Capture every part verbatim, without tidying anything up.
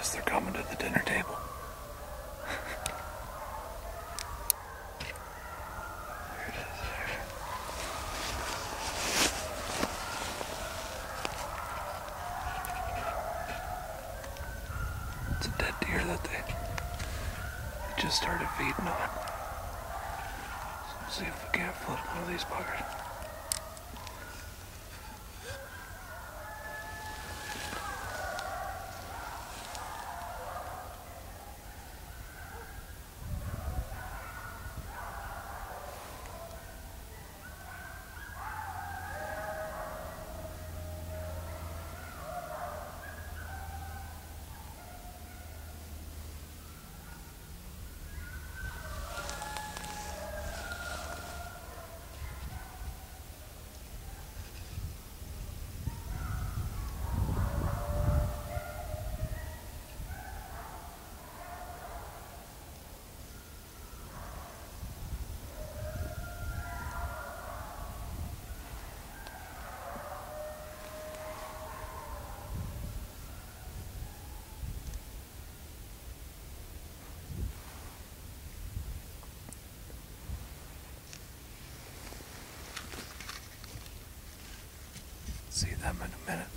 guess they're coming to the dinner table. There it is there. It's a dead deer that they, they just started feeding on. So we'll see if we can't flip one of these buggers. See them in a minute.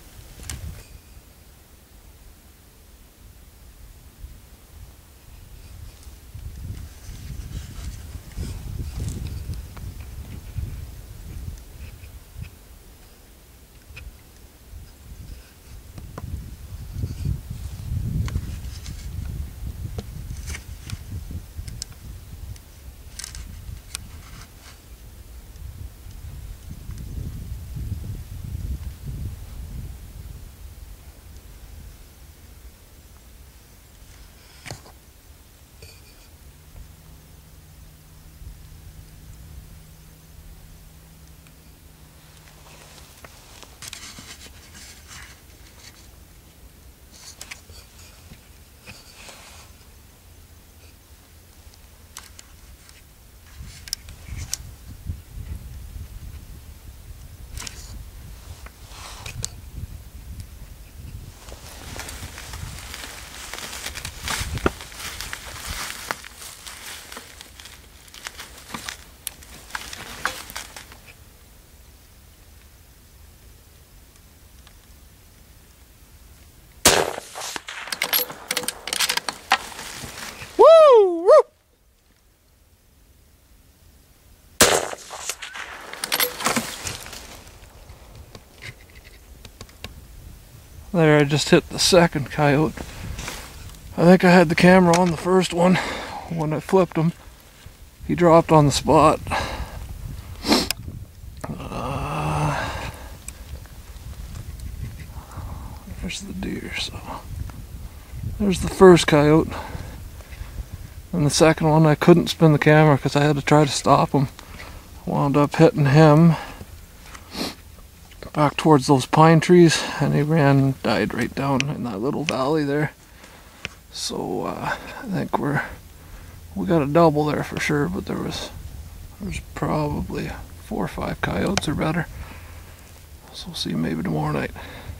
There, I just hit the second coyote. I think I had the camera on the first one. When I flipped him, he dropped on the spot. Uh, there's the deer, so there's the first coyote. And the second one, I couldn't spin the camera because I had to try to stop him. Wound up hitting him back towards those pine trees, and he ran, died right down in that little valley there. So uh, I think we're we got a double there for sure, but there was there's probably four or five coyotes or better. So we'll see maybe tomorrow night.